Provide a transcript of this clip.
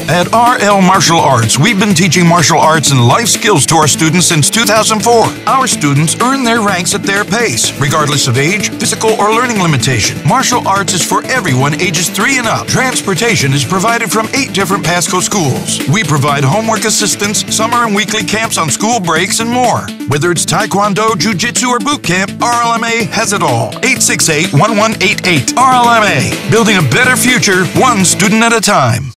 At RL Martial Arts, we've been teaching martial arts and life skills to our students since 2004. Our students earn their ranks at their pace, regardless of age, physical, or learning limitation. Martial arts is for everyone ages 3 and up. Transportation is provided from 8 different Pasco schools. We provide homework assistance, summer and weekly camps on school breaks, and more. Whether it's Taekwondo, Jiu-Jitsu, or boot camp, RLMA has it all. 868-1188. RLMA, building a better future, one student at a time.